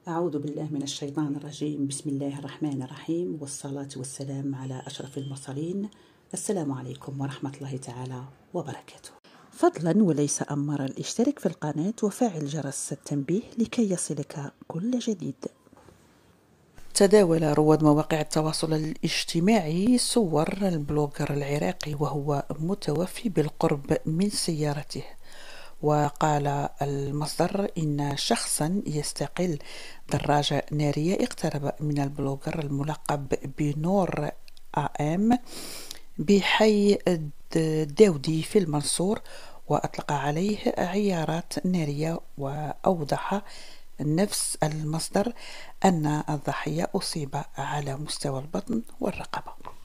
أعوذ بالله من الشيطان الرجيم. بسم الله الرحمن الرحيم، والصلاة والسلام على أشرف المرسلين. السلام عليكم ورحمة الله تعالى وبركاته. فضلا وليس أمرا، اشترك في القناة وفعل جرس التنبيه لكي يصلك كل جديد. تداول رواد مواقع التواصل الاجتماعي صور البلوغر العراقي وهو متوفي بالقرب من سيارته، وقال المصدر إن شخصا يستقل دراجة نارية اقترب من البلوغر الملقب بنور AM بحي الداودي في المنصور، وأطلق عليه عيارات نارية. وأوضح نفس المصدر أن الضحية أصيب على مستوى البطن والرقبة.